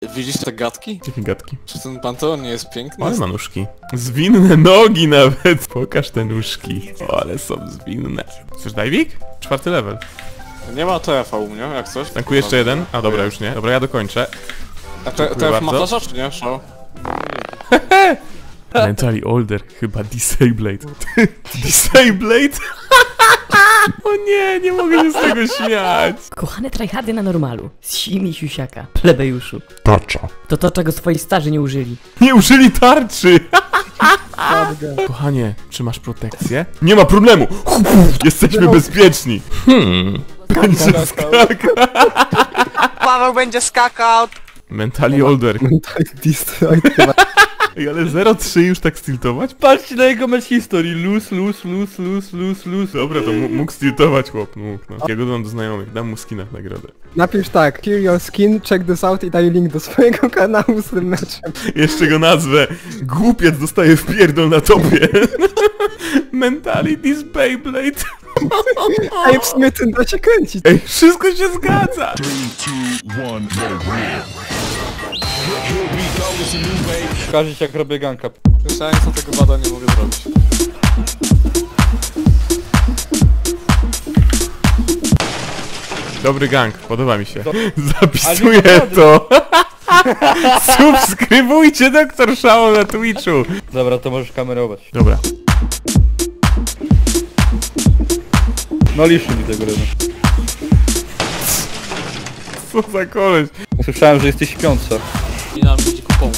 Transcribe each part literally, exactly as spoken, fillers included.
Widzisz te gadki? Jakie gadki? Czy ten panteon nie jest piękny? Ale ma nóżki. Zwinne nogi nawet. Pokaż te nóżki. O, ale są zwinne. Chcesz diving? Czwarty level. Nie ma T F-a u mnie, jak coś. Tankuję jeszcze jeden? A dobra, już nie. Dobra, ja dokończę. A T F ma flasza, czy nie? Show. Mentally older, chyba Disabled. Disabled? O nie, nie mogę się z tego śmiać. Kochane tryhardy na normalu. Z simi siusiaka. Plebejuszu. Tarcza. To to, czego swoi starzy nie użyli. Nie użyli tarczy. Kochanie, czy masz protekcję? Nie ma problemu. Jesteśmy bezpieczni. Hmm. Będzie skakał. Paweł będzie skakał! Mentally older. Ej, ale zero trzy już tak stiltować? Patrzcie na jego mecz historii. Luz, luz, luz, luz, luz, luz. Dobra, to mógł stiltować chłop, mógł. No. Ja go dam do znajomych, dam mu skina w nagrodę. Napisz tak, kill your skin, check this out i daj link do swojego kanału z tym meczem. Jeszcze go nazwę. Głupiec dostaje wpierdol na topie. Mentally Disabled. Ej, w sumie tym da się kręcić. Ej, wszystko się zgadza. Pokażę ci jak robię ganka. Słyszałem, co tego bada nie mogę zrobić. Dobry gang, podoba mi się. Do... Zapisuję to. Subskrybujcie doktor Szao na Twitchu. Dobra, to możesz kamerować. Dobra. No liszy mi tego rynu. Co za koleś. Słyszałem, że jesteś śpiąca. I nam idzie kupą.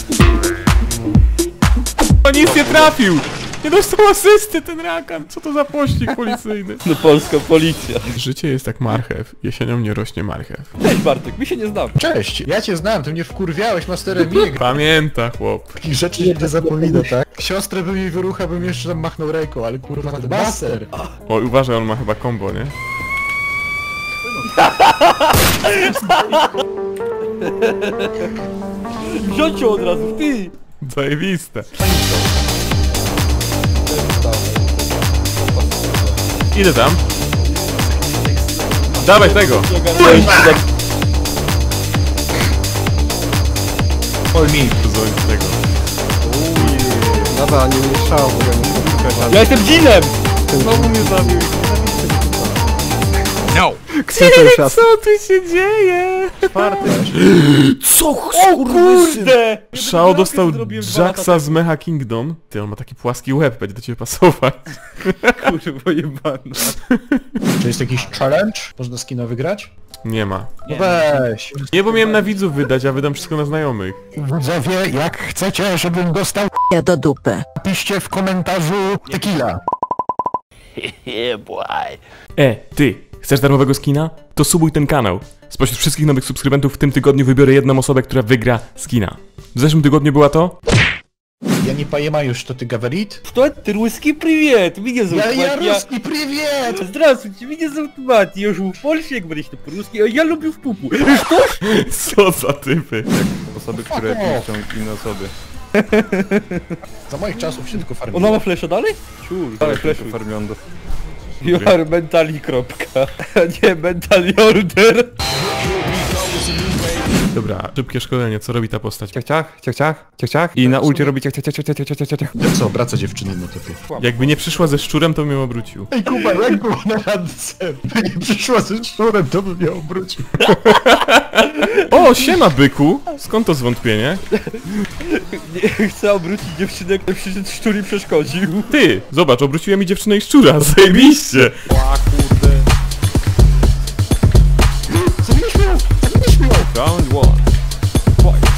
O, nic nie trafił. Nie dostał asysty ten rakan. Co to za pościg policyjny? No polska policja. Życie jest jak marchew. Jesienią nie rośnie marchew. Cześć Bartek, my się nie znamy. Cześć, ja cię znam, ty mnie wkurwiałeś masterem mig. Pamięta chłop. Takich rzeczy się nie zapomina, tak? Siostrę by mi wyrucha, bym jeszcze tam machnął ręką, ale kurwa, master! Oj, uważaj, on ma chyba combo, nie? Wziąć ją od razu, ty! Zajebiste. Idę tam. Dawaj tego. Oj mi. Dzwoń tego. Dobra, nie mieszało, bo ja nie Ja jestem dżinem! Znowu mnie zabił. No! Co tu się dzieje? Co? O kurde! Shao dostał Jacksa z Mecha Kingdom. Ty, on ma taki płaski łeb, będzie do ciebie pasować. Kurwa jebana. Czy jest jakiś challenge? Można skina wygrać? Nie ma. No weź! Nie, bo miałem na widzów wydać, a wydam wszystko na znajomych. Widzowie, jak chcecie, żebym dostał Ja do dupy. piszcie w komentarzu tequila. E, ty, chcesz darmowego skina? To subuj ten kanał. Spośród wszystkich nowych subskrybentów w tym tygodniu wybiorę jedną osobę, która wygra skina. В зeszłym tygodniu była to? Я не понимаю, что ты говорит. Что ты? Русский привет! Меня зовут Я, я Матья. русский, привет! Здравствуйте, меня зовут Мат, я живу в Польше, я говорю по-русски, а я люблю в пупу. Что ж? Co za typy? Osoby, które piszą inne osoby. Za moich czasów się tylko farmiło. Ona ma flesza dalej? Ciur, dalej fleszu farmiondo. You are mentally kropka, a nie mentally order. Dobra, szybkie szkolenie, co robi ta postać? Ciach, ciach, ciach, ciach, ciach, ciach. I na ulcie robi ciach, ciach, ciach, ciach, ciach, ciach, ciach, ciach. Jak co, obraca dziewczyny na topie. Jakby nie przyszła ze szczurem, to bym ją obrócił. Ej Kuba, jak było na randce? By nie przyszła ze szczurem, to bym ją obrócił. O, siema byku! Skąd to zwątpienie? Nie chcę obrócić dziewczynę, który przyszedł szczur i przeszkodził. Ty, zobacz, obróciłem mi dziewczynę i szczura, zajebiście! Zabiliśmy ją! Zabiliśmy ją! Round one. Fight.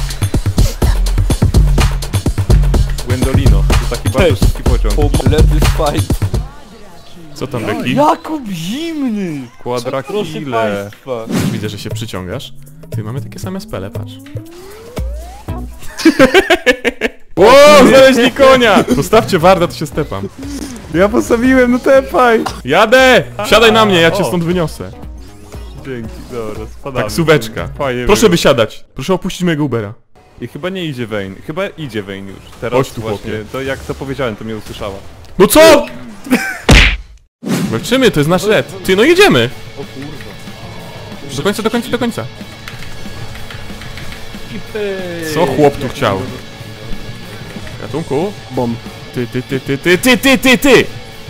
Gwendolino, to taki bardzo szybki pociąg. Let us fight. Co tam, Becky? Jakub zimny! Proszę Quadrakile. państwa. Widzę, że się przyciągasz. Ty, mamy takie same spele, patrz. O, znaleźli konia! Postawcie Warda, to się stepam. Ja postawiłem, no tepaj! Jadę! Siadaj na mnie, ja cię stąd wyniosę. Dzięki, dobra, spadamy. Taksóweczka. Fajnie Proszę było. wysiadać. Proszę opuścić mojego Ubera. I chyba nie idzie Wayne, chyba idzie Wayne już. Teraz Chodź tu, właśnie, chłopie. to jak to powiedziałem, to mnie usłyszała. No co?! Walczymy, to jest nasz red. Ty, no jedziemy! O kurwa. Do końca, do końca, do końca. Co chłop tu chciał? Ratunku? Bom. Ty, ty, ty, ty, ty, ty, ty, ty, ty!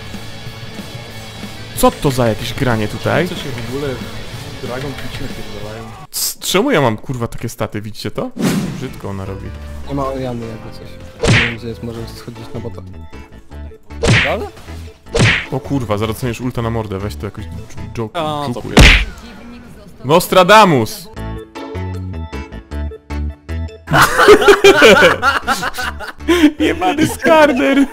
Co to za jakieś granie tutaj? Co się w ogóle... Dragon Twitch napierdalają. C- Czemu ja mam kurwa takie staty, widzicie to? Brzydko ona robi. Nie ma Oriany jakby coś. Nie wiem gdzie jest, może schodzić na bota. Ale? O kurwa, zaraz dostaniesz ulta na mordę, weź to jakoś joke. A, to jokuj. Nostradamus! Jebany skarner!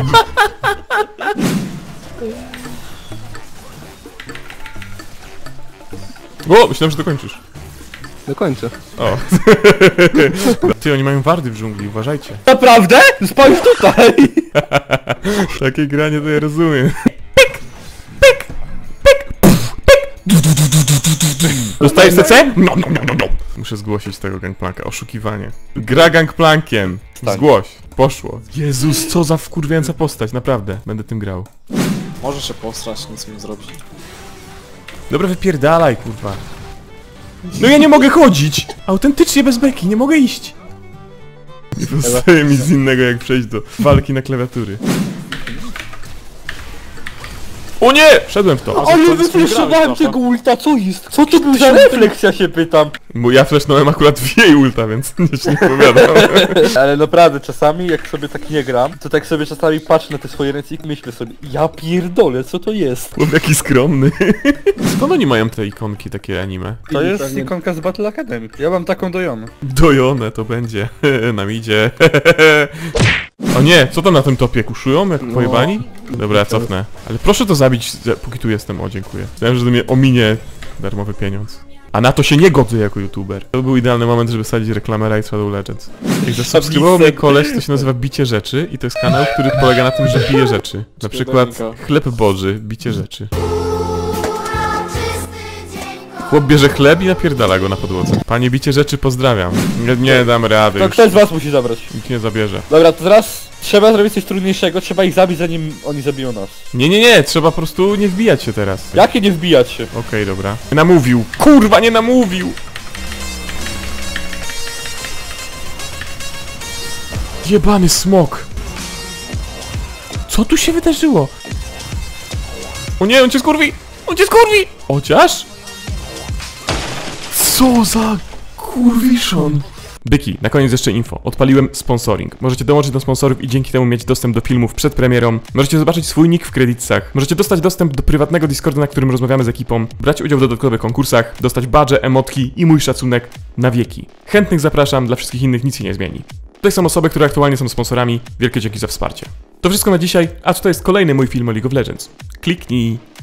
O, myślałem, że dokończysz. Dokończę. O. Ty, oni mają wardy w dżungli, uważajcie. Naprawdę? Spałeś tutaj! Takie granie to ja rozumiem. Dostajesz C C? No, no, no, no, no. Muszę zgłosić tego gangplanka. Oszukiwanie. Gra gangplankiem. Zgłoś. Poszło. Jezus, co za wkurwiająca postać, naprawdę. Będę tym grał. Może się postrać, nic mi nie zrobi. Dobra, wypierdalaj, kurwa. No ja nie mogę chodzić! Autentycznie bez beki, nie mogę iść. Nie pozostaje mi z innego jak przejść do walki na klawiatury. O nie! Wszedłem w to. Ale wyfleszowałem tego ulta, co jest? Co to był za refleks, ja się pytam? Bo ja flashnąłem akurat w jej ulta, więc nie się nie powiadam. Ale naprawdę, czasami jak sobie tak nie gram, to tak sobie czasami patrzę na te swoje ręce i myślę sobie, ja pierdolę, co to jest? Chłop jaki skromny. Skąd oni mają te ikonki takie anime? To jest ikonka z Battle Academy. Ja mam taką dojoną. Dojone to będzie. Nam idzie. O nie, co tam na tym topie? Kuszują jak pojebani? Dobra, ja cofnę. Ale proszę to zabić, póki tu jestem. O, dziękuję. Myślałem, że to mnie ominie darmowy pieniądz. A na to się nie godzę jako youtuber. To był idealny moment, żeby wsadzić reklamę Raid Shadow Legends. Jak zasubskrybował mnie koleś, to się nazywa Bicie Rzeczy i to jest kanał, który polega na tym, że bije rzeczy. Na przykład chleb boży, bicie rzeczy. Chłop bierze chleb i napierdala go na podłodze. Panie Bicie Rzeczy, pozdrawiam. Nie, nie dam rady To już. ktoś z was musi zabrać. Nikt nie zabierze. Dobra, to teraz trzeba zrobić coś trudniejszego, trzeba ich zabić zanim oni zabiją nas. Nie, nie, nie, trzeba po prostu nie wbijać się teraz. Jakie nie wbijać się? Okej, dobra. Nie namówił. Kurwa, nie namówił! Jebany smok. Co tu się wydarzyło? O nie, on cię skurwi! On cię skurwi! Chociaż? Co za kurwiszon? Byki, na koniec jeszcze info. Odpaliłem sponsoring. Możecie dołączyć do sponsorów i dzięki temu mieć dostęp do filmów przed premierą. Możecie zobaczyć swój nick w kredytach. Możecie dostać dostęp do prywatnego Discorda, na którym rozmawiamy z ekipą, brać udział w dodatkowych konkursach, dostać badże, emotki i mój szacunek na wieki. Chętnych zapraszam, dla wszystkich innych nic się nie zmieni. Tutaj są osoby, które aktualnie są sponsorami. Wielkie dzięki za wsparcie. To wszystko na dzisiaj, a tutaj jest kolejny mój film o League of Legends. Kliknij.